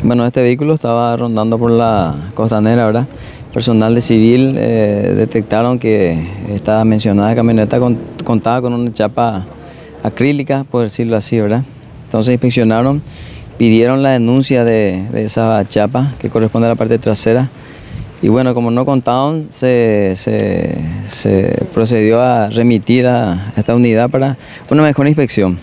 Bueno, este vehículo estaba rondando por la costanera, ¿verdad? Personal de civil detectaron que esta mencionada camioneta contaba con una chapa acrílica, por decirlo así, ¿verdad? Entonces inspeccionaron, pidieron la denuncia de esa chapa que corresponde a la parte trasera. Y bueno, como no contaban, se procedió a remitir a esta unidad para una mejor inspección.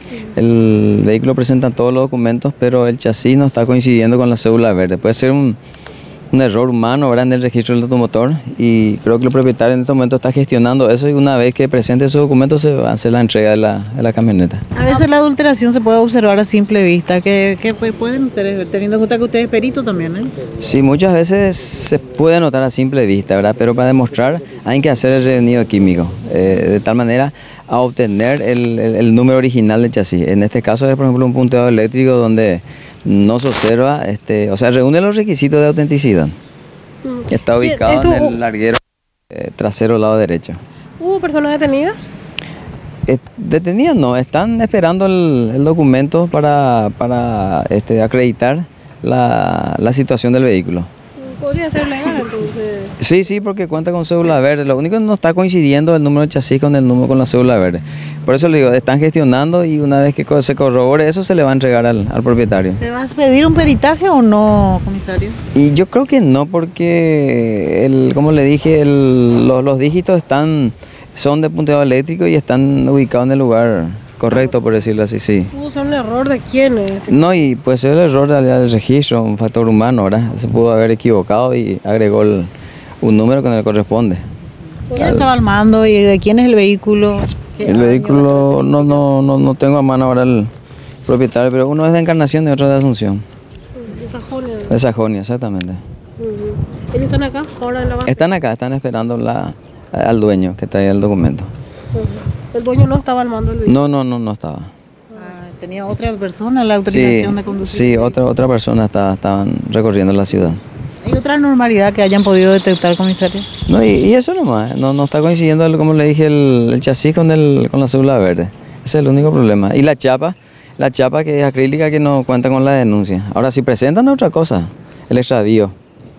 El vehículo presenta todos los documentos, pero el chasis no está coincidiendo con la cédula verde. Puede ser un error humano, ¿verdad?, en el registro del automotor, y creo que el propietario en este momento está gestionando eso, y una vez que presente esos documentos se va a hacer la entrega de la camioneta. A veces la adulteración se puede observar a simple vista. ¿Qué pueden ustedes, teniendo en cuenta que usted es perito también, eh? Sí, muchas veces se puede notar a simple vista, ¿verdad? Pero para demostrar hay que hacer el reunido químico, de tal manera a obtener el número original del chasis. En este caso es, por ejemplo, un punteado eléctrico donde no se observa, o sea, reúne los requisitos de autenticidad. Está ubicado en el larguero trasero lado derecho. ¿Hubo personas detenidas? Detenidas no, están esperando el documento para acreditar la situación del vehículo. ¿Podría ser legal entonces? Sí, porque cuenta con cédula verde. Lo único que no está coincidiendo el número de chasis con la cédula verde. Por eso le digo, están gestionando, y una vez que se corrobore eso se le va a entregar al propietario. ¿Se va a pedir un peritaje o no, comisario? Y yo creo que no, porque como le dije, los dígitos son de punteado eléctrico y están ubicados en el lugar correcto, por decirlo así, sí. ¿Pudo ser un error de quién? No, y puede ser el error del registro, un factor humano, ¿verdad? Se pudo haber equivocado y agregó un número que no le corresponde. ¿Quién estaba al mando y de quién es el vehículo? El vehículo no tengo a mano ahora el propietario, pero uno es de Encarnación y otro de Asunción. De Sajonia. De Sajonia, exactamente. ¿Ellos están acá ahora en la base? Están acá, están esperando al dueño que traía el documento. ¿El dueño no estaba al mando del vehículo? No estaba. ¿Tenía otra persona la autorización de conducir? Sí, otra persona estaban recorriendo la ciudad. ¿Hay otra normalidad que hayan podido detectar, comisario? No, y eso nomás, no está coincidiendo, como le dije, el chasis con la cédula verde. Ese es el único problema. Y la chapa que es acrílica, que no cuenta con la denuncia. Ahora, si presentan otra cosa, el extravío.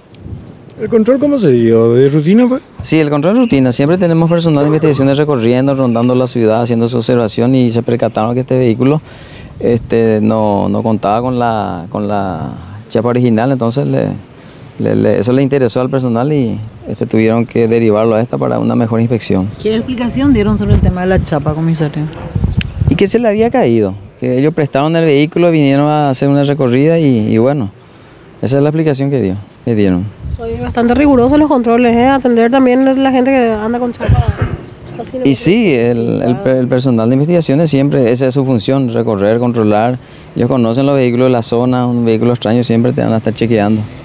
¿El control cómo se dio? ¿De rutina fue? Sí, el control de rutina. Siempre tenemos personal de investigaciones recorriendo, rondando la ciudad, haciendo su observación, y se percataron que este vehículo no contaba con la chapa original, entonces eso le interesó al personal y tuvieron que derivarlo a esta para una mejor inspección. ¿Qué explicación dieron sobre el tema de la chapa, comisario? Y que se le había caído, que ellos prestaron el vehículo, vinieron a hacer una recorrida y bueno, esa es la explicación que dieron. Oye, bastante rigurosos los controles, atender también a la gente que anda con chapa. Y sí, el personal de investigaciones siempre, esa es su función, recorrer, controlar. Ellos conocen los vehículos de la zona, un vehículo extraño siempre te van a estar chequeando.